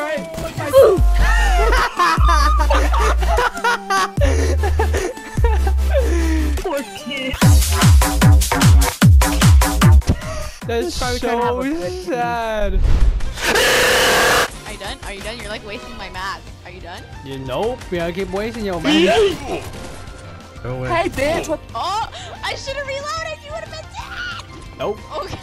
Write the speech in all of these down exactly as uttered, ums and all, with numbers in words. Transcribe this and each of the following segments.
right. Look my poor kid. That's so sad. Are you done? Are you done? You're like wasting my math. Are you done? You nope. We gotta keep wasting your man. No way. Hey, bitch. What? Oh, I should have reloaded. You would have been dead. Nope. Okay.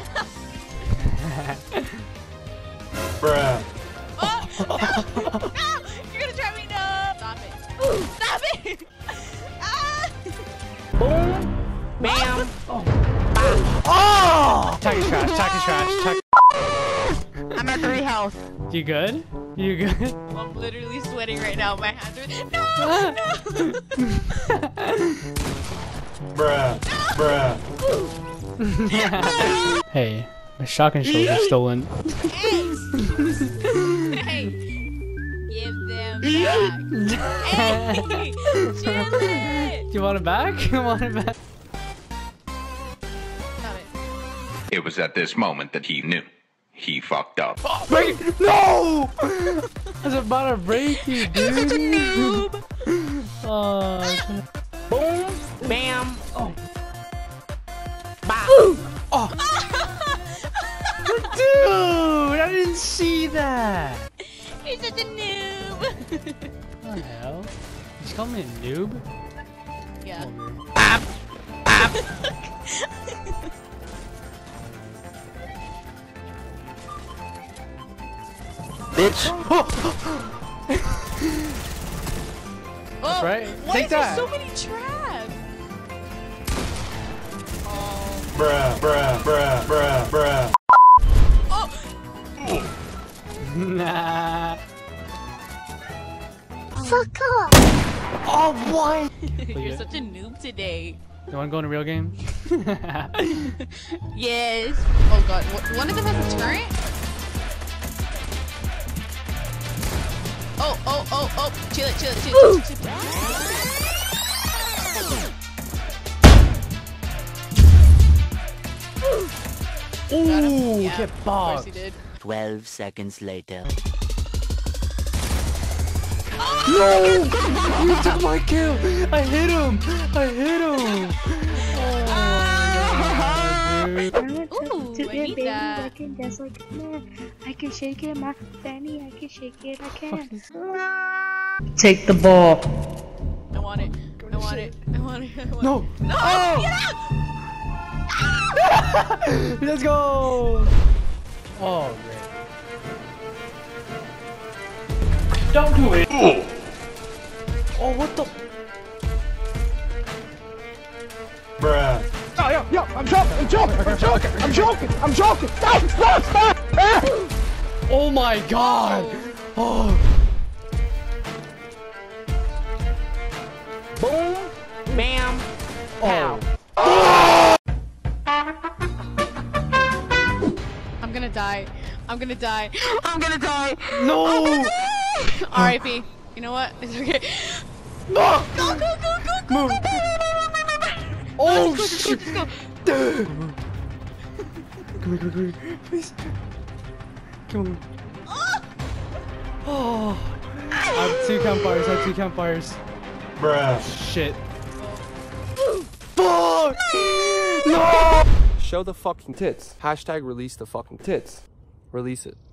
Bruh. Oh, no, no. You're gonna try me. No. Stop it. Stop it. Ah. Boom. Bam. Oh. Oh! Attack is trash. Attack is trash. Attack. I'm at three health. You good? You good? I'm literally sweating right now. My hands are. No! No! Bruh. Bruh. Hey, my shotgun shells are stolen. Hey! Hey! Give them back. Hey! Chill it! Do you want it back? You want it back? Stop it. It was at this moment that he knew. He fucked up. Oh, break it! No! I was about to break you, dude. You're such a noob! Oh. Boom! Bam! Oh. Bah! Oh. Dude, I didn't see that. You're such a noob! What the hell? Did you call me a noob? Yeah. Bap! Bap! Bitch! That's right. Why Take is that. there so many traps? Oh. Bruh. Bruh. Bruh. Bruh. Bruh. Oh. Nah. Fuck off! Oh, what? You're such a noob today. You want to go in a real game? Yes. Oh god. One of them has a turret? Oh, oh, oh, oh. Chill it, chill it, chill it, chill it, chill it. Ooh, Yeah, get of course bogged. he did. Twelve seconds later. No! You took my kill! I hit him! I hit him! Oh my god, dude. Ooh, I need that. I can dance like a man. I can shake it, my fanny. I can shake it. I can. Take the ball. I want it. I want it. I want it. I want No! it. No! Oh! Get out! Let's go! Oh, great. Don't do it. Oh, what the? Bruh. Oh, yo, yo, I'm joking, I'm joking, I'm joking, I'm joking, I'm joking. Stop, stop, stop. Oh my god! Oh. Boom! Bam! Oh. I'm gonna die. I'm gonna die. I'm gonna die. No! R I P You know what? It's okay. No! Go, go, go, go, go, Move! go, go, go, go, go, go, go. Oh, Let's go, shit! let's go, Come here, come here, come here. Please. Come on. Oh. I have two campfires, I have two campfires. Bruh. Shit. Fuck! No! Show the fucking tits. Hashtag release the fucking tits. Release it.